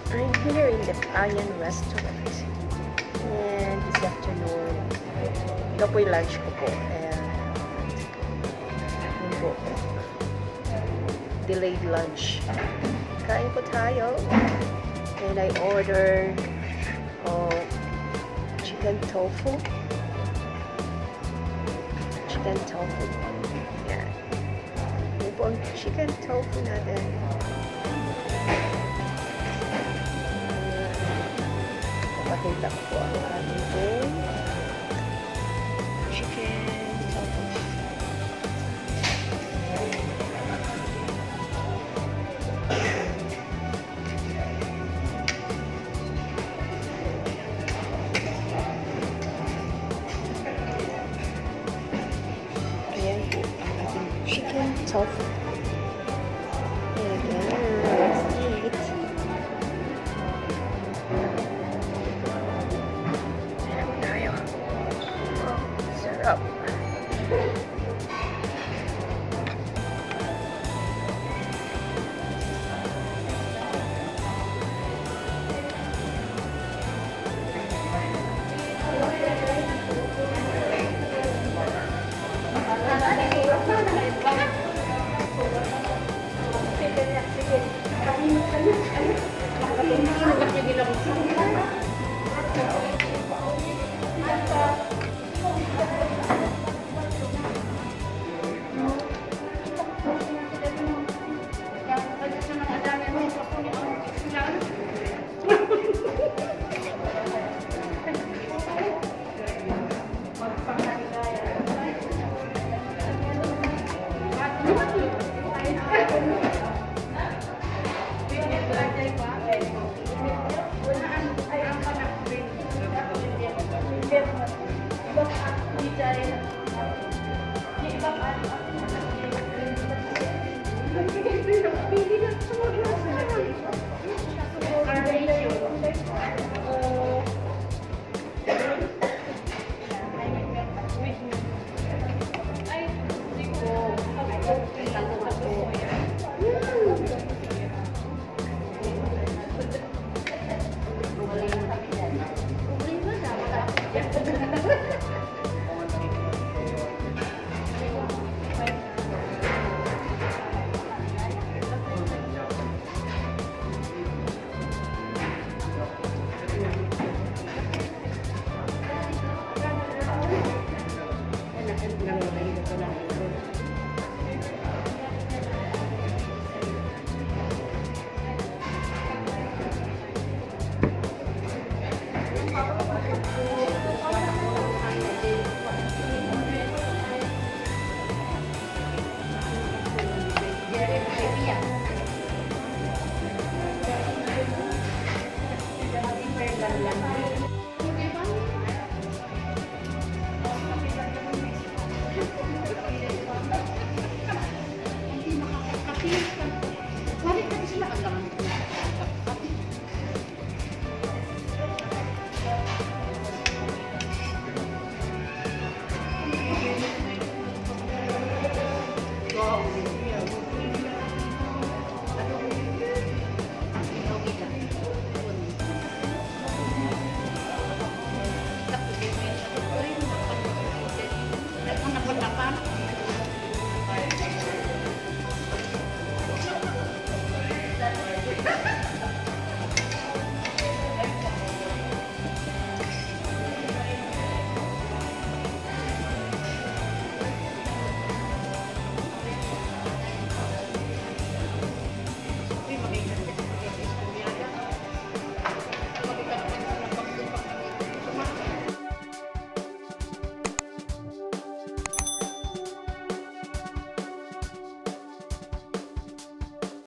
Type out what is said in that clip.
I'm here in Dap Ayan Restaurant. And this afternoon, ito po yung lunch ko po. And yun po. Delayed lunch. Kain po tayo. And I order chicken tofu. Chicken tofu. Yan. Yun po ang chicken tofu natin. Pakita ko po ang ating chicken tofu. Ayan po ang ating chicken tofu. Ayan, let's eat. Sarap. Sige.